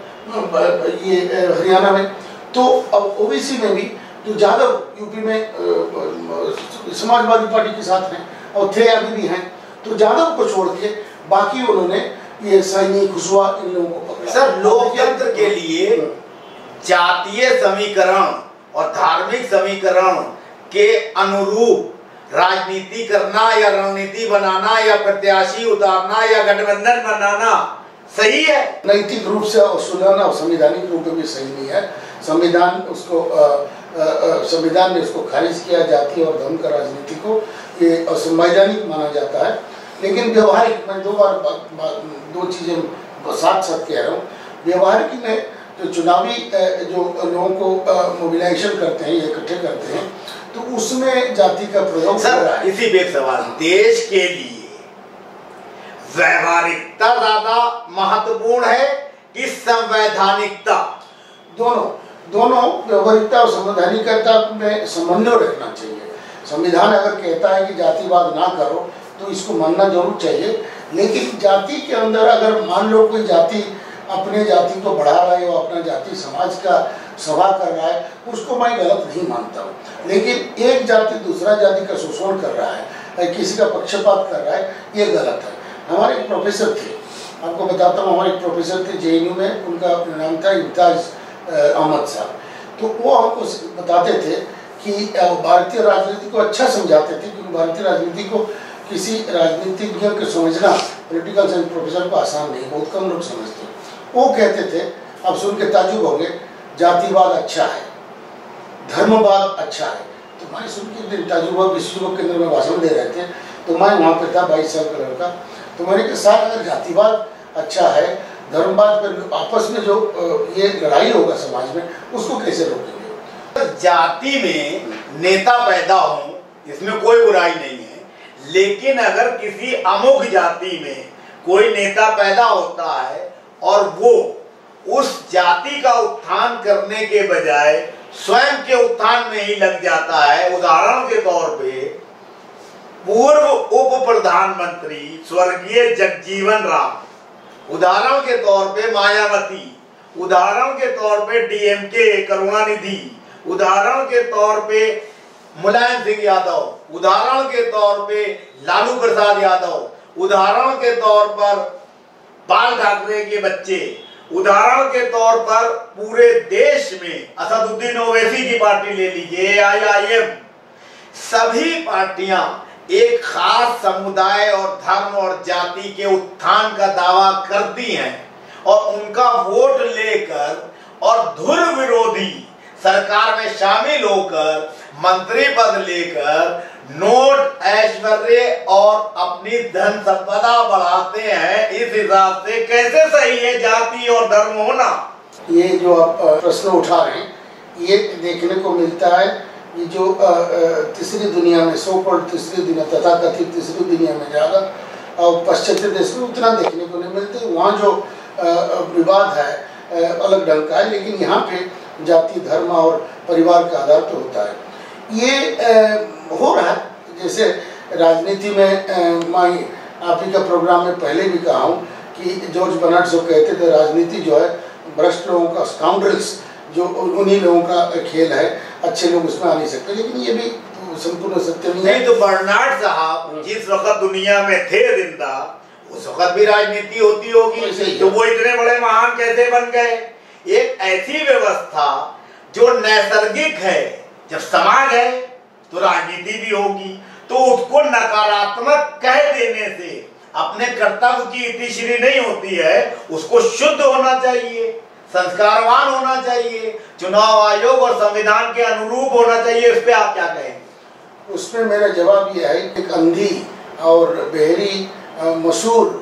ये हरियाणा में। तो अब ओबीसी में भी जो यादव यूपी में समाजवादी पार्टी के साथ हैं और थे अभी भी हैं, तो यादव को छोड़ के बाकी उन्होंने ये सैनिक खुशवा इन लोगों को पकड़ा। सर, लोकतंत्र के लिए जातीय समीकरण और धार्मिक समीकरण के अनुरूप राजनीति करना या रणनीति बनाना या प्रत्याशी उतारना या गठबंधन बनाना सही है? नैतिक रूप से और सुलझाना और संवैधानिक रूप में भी सही नहीं है। संविधान उसको संविधान ने उसको खारिज किया, जाति और धर्म का राजनीति को ये असंवैधानिक माना जाता है। लेकिन व्यवहारिक, मैं दो बार दो चीजें साथ साथ कह रहा हूँ। व्यवहारिक में जो चुनावी जो लोगों को मोबिलाइजेशन करते हैं, इकट्ठे करते हैं, तो उसमें जाति का प्रयोग हो रहा है। इसी पे एक सवाल, देश के लिए व्यवहारिकता ज्यादा महत्वपूर्ण है कि संवैधानिकता? दोनों दोनों व्यवहारिकता और संवैधानिकता में समन्वय रखना चाहिए। संविधान अगर कहता है कि जातिवाद ना करो तो इसको मानना जरूर चाहिए, लेकिन जाति के अंदर अगर मान लो कोई जाति अपने जाति को बढ़ा रहा है और अपना जाति समाज का सभा कर रहा है, उसको मैं गलत नहीं मानता हूँ। लेकिन एक जाति दूसरा जाति का शोषण कर रहा है, किसी का पक्षपात कर रहा है, ये गलत है। हमारे एक प्रोफेसर थे, आपको बताता हूँ, हमारे एक प्रोफेसर थे जे एन यू में, उनका नाम था इम्तियाज अहमद साहब। तो वो हमको बताते थे कि भारतीय राजनीति को अच्छा समझाते थे, क्योंकि भारतीय राजनीति को किसी राजनीतिज्ञ को समझना, पॉलिटिकल साइंस प्रोफेसर को आसान नहीं, बहुत कम लोग समझते। वो कहते थे, अब सुन के ताजुब होंगे, जातिवाद अच्छा है, धर्मवाद अच्छा है। तो मैं सुन के ताजुब विश्व युवक केंद्र में भाषण दे रहे थे, तो मैं वहाँ पे था बाईस साल का लड़का। तो मैंने कहा सर, अगर जातिवाद अच्छा है, धर्मवाद पर आपस में जो ये लड़ाई होगा समाज में, उसको कैसे रोकेंगे? जाति में नेता पैदा हो, इसमें कोई बुराई नहीं है, लेकिन अगर किसी अमुक जाति में कोई नेता पैदा होता है और वो उस जाति का उत्थान करने के बजाय स्वयं के उत्थान में ही लग जाता है, उदाहरण के तौर पे पूर्व उप प्रधानमंत्री स्वर्गीय जगजीवन राम, उदाहरण के तौर पे मायावती, उदाहरण के तौर पे डीएमके करुणानिधि, उदाहरण के तौर पे मुलायम सिंह यादव, उदाहरण के तौर पे लालू प्रसाद यादव, उदाहरण के तौर पर बाल ठाकरे के बच्चे, उदाहरण के तौर पर पूरे देश में असदुद्दीन ओवैसी की पार्टी ले लीजिए, ए आई आई एम, सभी पार्टियां एक खास समुदाय और धर्म और जाति के उत्थान का दावा करती हैं और उनका वोट लेकर और धुर विरोधी सरकार में शामिल होकर मंत्री पद लेकर नोट ऐश्वर्य और अपनी धन संपदा बढ़ाते हैं। इस हिसाब से कैसे सही है जाति और धर्म होना? ये जो आप प्रश्न उठा रहे हैं, ये देखने को मिलता है ये जो तीसरी दुनिया में, सो कॉल्ड तीसरी दुनिया, तथाकथित तीसरी दुनिया में जाकर और पश्चिमी देश में उतना देखने को नहीं मिलते। वहाँ जो विवाद है अलग ढंग का है, लेकिन यहाँ पे जाति, धर्म और परिवार के आधार पर होता है। ये हो रहा है। जैसे राजनीति में मैं आप ही का प्रोग्राम में पहले भी कहा हूँ कि जॉर्ज बर्नार्ड शॉ कहते थे राजनीति जो है भ्रष्ट लोगों का, स्काउंड्रल्स, जो उन्हीं लोगों का खेल है, अच्छे लोग उसमें आ नहीं सकते। लेकिन ये भी संपूर्ण सत्य नहीं है। नहीं तो बर्नार्ड साहब जिस वक्त दुनिया में थे जिंदा, उस वक्त भी राजनीति होती होगी, तो वो इतने बड़े महान कैसे बन गए? एक ऐसी व्यवस्था जो नैसर्गिक है, जब समाज है तो राजनीति भी होगी, तो उसको नकारात्मक कह देने से अपने कर्तव्य की इतिश्री नहीं होती है। उसको शुद्ध होना चाहिए, संस्कारवान होना चाहिए, चुनाव आयोग और संविधान के अनुरूप होना चाहिए। इस पे आप क्या कहेंगे? उसमें मेरा जवाब यह है कि एक अंधी और बहरी मशहूर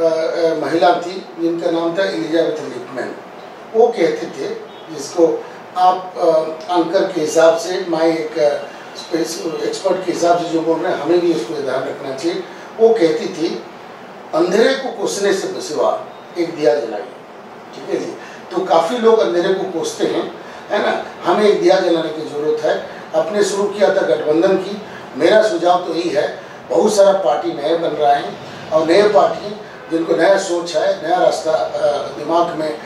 महिला थी जिनका नाम था एलिजाबेथ लिपमैन। वो कहते थे, जिसको आप एंकर के हिसाब से, मैं एक एक्सपर्ट के हिसाब से जो बोल रहे हैं, हमें भी उसको ध्यान रखना चाहिए। वो कहती थी अंधेरे को कोसने से सिवा एक दिया जलाइए। ठीक है जी। तो काफ़ी लोग अंधेरे को कोसते हैं, है ना। हमें एक दिया जलाने की ज़रूरत है। अपने शुरू किया था गठबंधन की। मेरा सुझाव तो यही है, बहुत सारा पार्टी नए बन रहे हैं और नए पार्टी जिनको नया सोच है, नया रास्ता दिमाग में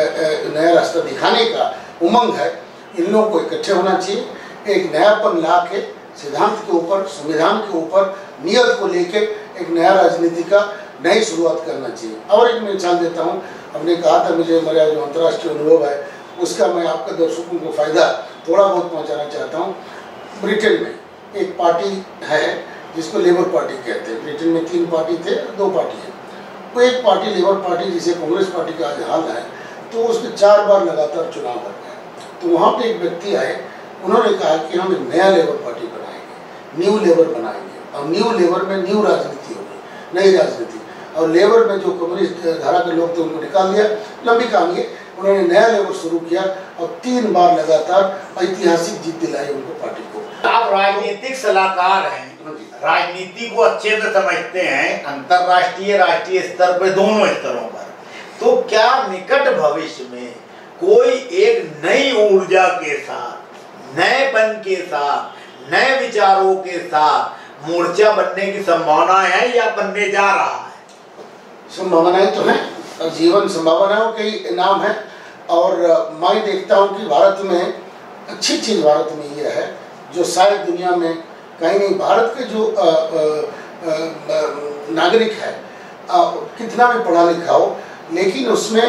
नया रास्ता दिखाने का उमंग है, इन लोगों को इकट्ठे होना चाहिए। एक नयापन ला के सिद्धांत के ऊपर, संविधान के ऊपर, नियत को लेके एक नया राजनीति का नई शुरुआत करना चाहिए। और एक मिसाल देता हूँ, हमने कहा था मुझे मेरा जो अंतर्राष्ट्रीय अनुभव है उसका मैं आपका दर्शकों को फ़ायदा थोड़ा बहुत पहुँचाना चाहता हूँ। ब्रिटेन में एक पार्टी है जिसको लेबर पार्टी कहते हैं। ब्रिटेन में तीन पार्टी थे, दो पार्टी है। वो एक पार्टी लेबर पार्टी जिसे कांग्रेस पार्टी का आज हाल है, तो उसके चार बार लगातार चुनाव हो गए। तो वहाँ पे एक व्यक्ति आए, उन्होंने कहा कि हम एक नया लेबर पार्टी बनाएंगे, न्यू लेबर बनाएंगे, और न्यू लेबर में न्यू राजनीति होगी, नई राजनीति। और लेबर में जो कम्युनिस्ट धारा के लोग थे उनको निकाल दिया, लंबी कहानी। उन्होंने नया लेबर शुरू किया और तीन बार लगातार ऐतिहासिक जीत दिलाई उनको, पार्टी को। आप राजनीतिक सलाहकार हैं, राजनीति को अच्छे से समझते हैं, अंतरराष्ट्रीय राष्ट्रीय स्तर पर, दोनों स्तरों पर। तो क्या निकट भविष्य में कोई एक नई ऊर्जा के साथ, नएपन के साथ, नए विचारों के साथ मोर्चा बनने की संभावना है या बनने जा रहा है? संभावनाएं तो हैं, और जीवन संभावनाओं के ही नाम है। और मैं देखता हूं कि भारत में अच्छी चीज़ भारत में ये है जो शायद दुनिया में कहीं नहीं। भारत के जो आ, आ, आ, नागरिक है, आ, कितना भी पढ़ा लिखा हो, लेकिन उसमें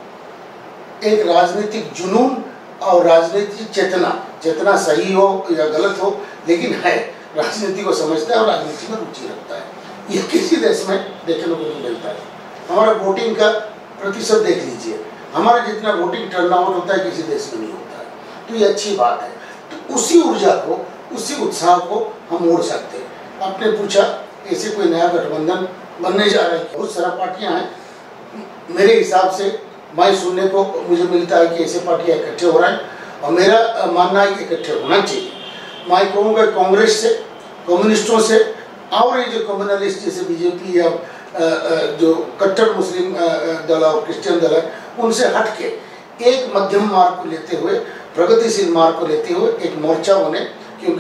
एक राजनीतिक जुनून और राजनीतिक चेतना, चेतना सही हो या गलत हो, लेकिन है, राजनीति को समझता है और राजनीति में रुचि रखता है। ये किसी देश में देखने को नहीं मिलता है। हमारा वोटिंग का प्रतिशत देख लीजिए, हमारा जितना वोटिंग टर्नआउट होता है किसी देश में नहीं होता है। तो ये अच्छी बात है। तो उसी ऊर्जा को, उसी उत्साह को हम मोड़ सकते हैं। आपने पूछा ऐसे कोई नया गठबंधन बनने जा रहा है, बहुत सारा पार्टियां हैं। मेरे हिसाब से मैं सुनने को मुझे मिलता है कि ऐसे पार्टियां इकट्ठे हो रहे हैं और मेरा मानना है कि इकट्ठे होना चाहिए। मैं कहूँगा कांग्रेस से, कम्युनिस्टों से, और ये जो कम्युनलिस्ट जैसे बीजेपी या जो कट्टर मुस्लिम दल और क्रिश्चियन दल है, उनसे हट के एक मध्यम मार्ग को लेते हुए, प्रगतिशील मार्ग को लेते हुए एक मोर्चा बने। क्योंकि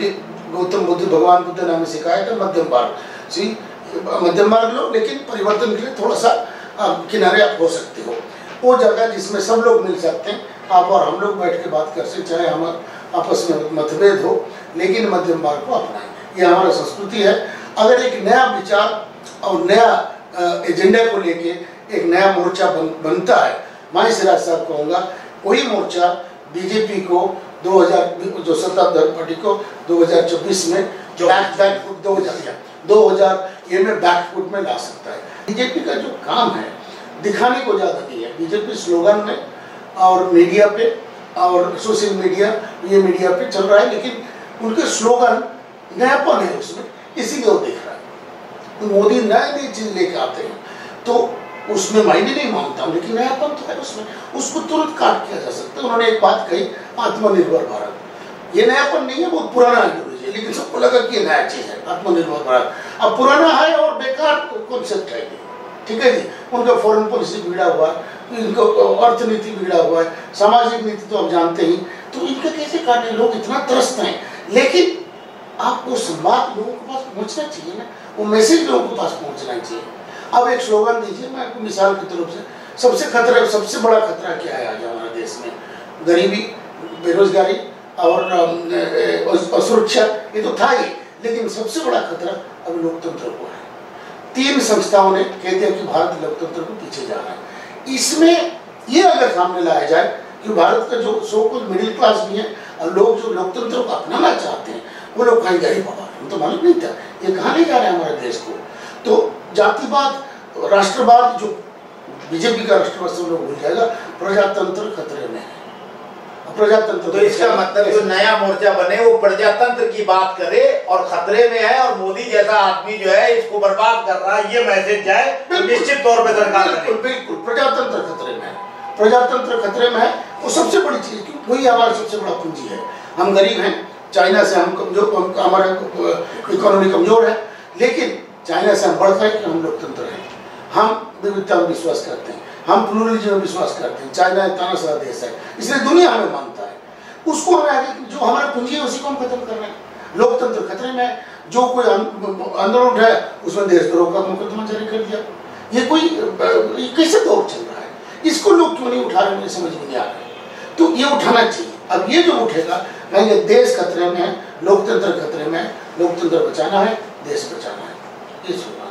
गौतम बुद्ध भगवान बुद्ध ने हमें सिखाया था मध्यम मार्ग, सी मध्यम मार्ग लो, लेकिन परिवर्तन के लिए थोड़ा सा किनारे आप हो सकते हो। वो जगह जिसमें सब लोग मिल सकते हैं, आप और हम लोग बैठ के बात कर सकते, चाहे हम आपस में मतभेद हो, लेकिन मध्यम मार्ग को अपनाएं। ये हमारा संस्कृति है। अगर एक नया विचार और नया एजेंडा को लेके एक नया मोर्चा बन, बनता है, मैं सिराज साहब कहूँगा वही मोर्चा बीजेपी को दो हज़ार जो सत्ताधारी पार्टी को दो हज़ार चौबीस में बैक बैकफुट दो हज़ार दो हज़ार ये में बैकफुट में ला सकता है। बीजेपी का जो काम है दिखाने को ज़्यादा नहीं है। बीजेपी स्लोगन में और मीडिया पे और सोशल मीडिया ये मीडिया पे चल रहा है, लेकिन उनके स्लोगन नयापन है उसमें, इसीलिए वो दिख रहा है। तो मोदी नए नई चीज़ लेके आते हैं तो उसमें मायने नहीं मानता हूँ, लेकिन नयापन तो है उसमें, उसको तुरंत काट किया जा सकता है। उन्होंने एक बात कही, आत्मनिर्भर भारत, ये नयापन नहीं है, बहुत पुराना आइडियोलॉजी है, लेकिन सबको लगा कि ये नया चीज़ है आत्मनिर्भर भारत। अब पुराना है और बेकार कॉन्सेप्ट है, ठीक है जी। उनका फॉरेन पॉलिसी बिगड़ा हुआ है, इनको अर्थनीति बिगड़ा हुआ है, सामाजिक नीति तो आप जानते ही, तो इनका कैसे काटने, लोग इतना त्रस्त हैं। लेकिन आपको संवाद लोगों के पास पहुँचना चाहिए ना, वो मैसेज लोगों के पास पहुँचना चाहिए। अब एक स्लोगन दीजिए, मैं आपको मिसाल की तरफ से, सबसे खतरा सबसे बड़ा खतरा क्या है आज हमारे देश में? गरीबी, बेरोजगारी और असुरक्षा, ये तो था ही, लेकिन सबसे बड़ा खतरा अब लोकतंत्र को है। तीन संस्थाओं ने कह दिया कि भारत लोकतंत्र को पीछे जा रहा है। इसमें ये अगर सामने लाया जाए कि भारत का जो सो कॉल्ड मिडिल क्लास भी है और लोग जो लोकतंत्र को अपनाना चाहते हैं, वो लोग कहीं गरीब बाबा, तो मालूम नहीं था ये कहाँ ले जा रहे हैं हमारे देश को। तो जातिवाद, राष्ट्रवाद, जो बीजेपी का राष्ट्रवाद सब लोग भूल जाएगा, प्रजातंत्र खतरे में है। प्रजातंत्र, तो इसका मतलब जो नया मोर्चा बने वो प्रजातंत्र की बात करे और खतरे में है, और मोदी जैसा आदमी जो है इसको बर्बाद कर रहा है, ये मैसेज जाए तो निश्चित तौर पे सरकार बिल्कुल बिल्कुल प्रजातंत्र खतरे में है, प्रजातंत्र खतरे में है। वो सबसे बड़ी चीज, क्योंकि वही हमारा सबसे बड़ा पूंजी है। हम गरीब हैं, चाइना से हम कमजोर, हमारा इकोनॉमी कमजोर है, लेकिन चाइना से हम बढ़ गए कि हम लोकतंत्र हैं, हम विविधता में विश्वास करते हैं, हम प्लूरलिज्म में विश्वास करते हैं। चाइना एक तानाशाह देश है, इसलिए दुनिया हमें मानता है। उसको हमें आगे जो हमारा पूंजी है उसी को हम खत्म कर रहे हैं। लोकतंत्र खतरे में है। जो कोई आंदोलन उठाया उसमें देशद्रोह का मुकदमा जारी कर दिया। ये कोई ये कैसे दौर चल रहा है? इसको लोग क्यों नहीं उठा रहे, मुझे समझ में नहीं आ रहा। तो ये उठाना चाहिए। अब ये जो उठेगा, कहेंगे देश खतरे में है, लोकतंत्र खतरे में है, लोकतंत्र बचाना है, देश बचाना है, ये